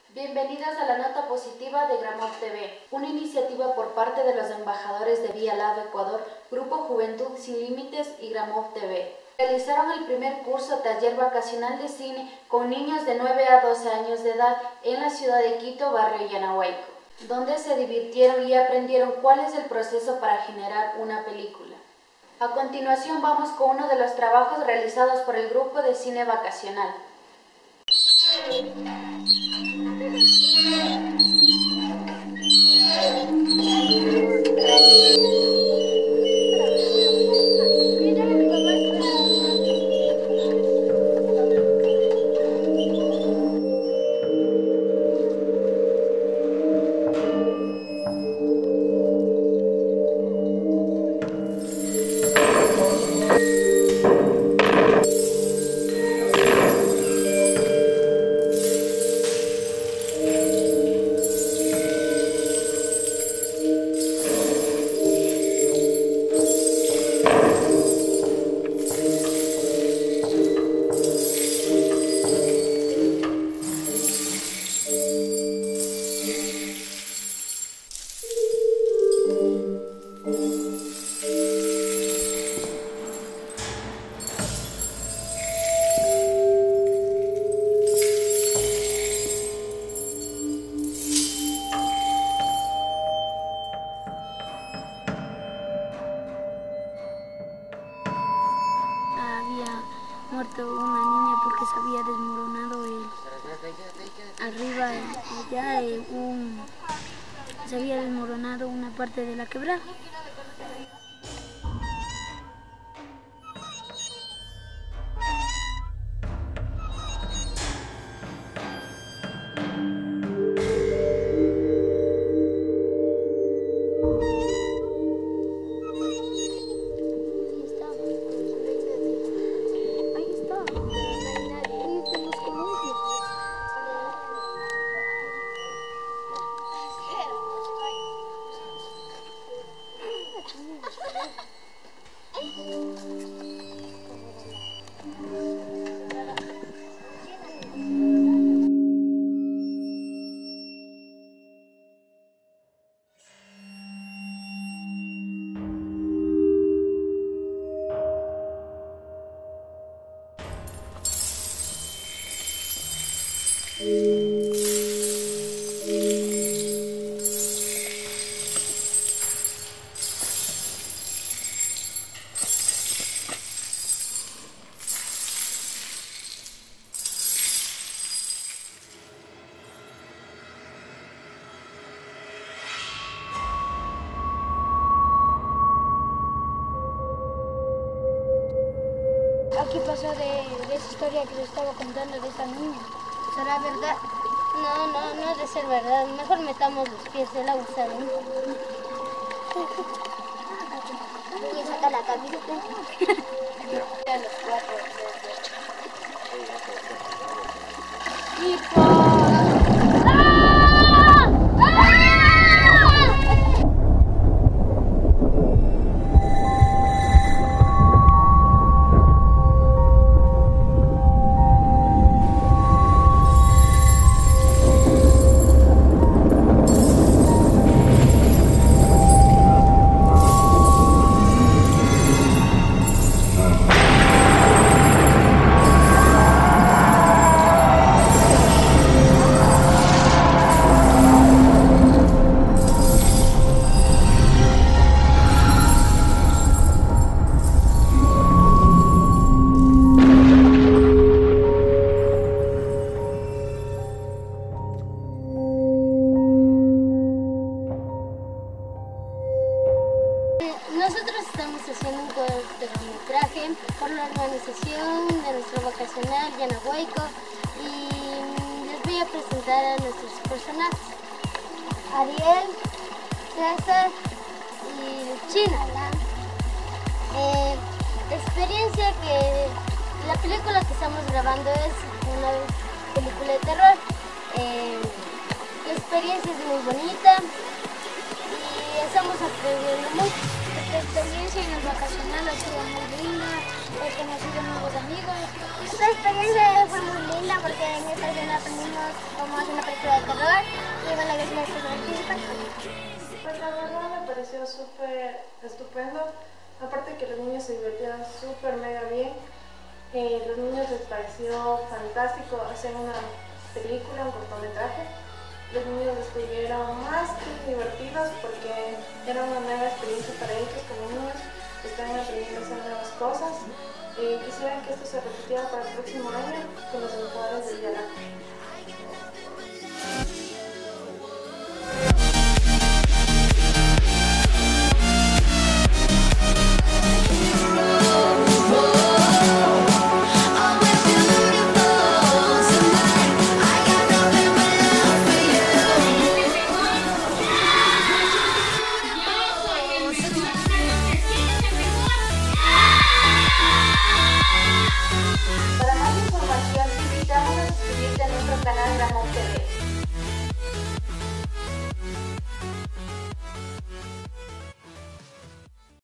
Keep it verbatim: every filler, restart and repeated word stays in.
Bienvenidos a la nota positiva de Gramov T V, una iniciativa por parte de los embajadores de Vía Lado Ecuador, Grupo Juventud Sin Límites y Gramov T V. Realizaron el primer curso taller vacacional de cine con niños de nueve a doce años de edad en la ciudad de Quito, barrio Yanahuayco, donde se divirtieron y aprendieron cuál es el proceso para generar una película. A continuación vamos con uno de los trabajos realizados por el grupo de cine vacacional. Había muerto una niña porque se había desmoronado el, arriba, allá, eh, un, se había desmoronado una parte de la quebrada. ¿Qué pasó de, de esa historia que les estaba contando de esta niña? ¿Será verdad? No, no, no debe ser verdad. Mejor metamos los pies del agua, ¿saben? Y saca la camiseta. Ya los cuatro. Y por... Nosotros estamos haciendo un cortometraje por la organización de nuestro vacacional Yanahuayco y les voy a presentar a nuestros personajes: Ariel, César y China. Eh, experiencia que la película que estamos grabando es una película de terror. Eh, la experiencia es muy bonita y estamos aprendiendo mucho. La experiencia en el vacacional ha sido muy linda, he conocido nuevos amigos. La experiencia fue muy linda porque en esta escena aprendimos cómo hacer una película de terror y bueno, que es la experiencia. Pues la verdad me pareció súper estupendo, aparte que los niños se divertían súper mega bien. Eh, los niños les pareció fantástico hacer una película, un cortometraje. Los niños estuvieron más que divertidos porque era una nueva experiencia para ellos como niños, están aprendiendo a hacer nuevas cosas. Eh, quisieran que esto se repitiera para el próximo año con los embajadores de Vía Láctea.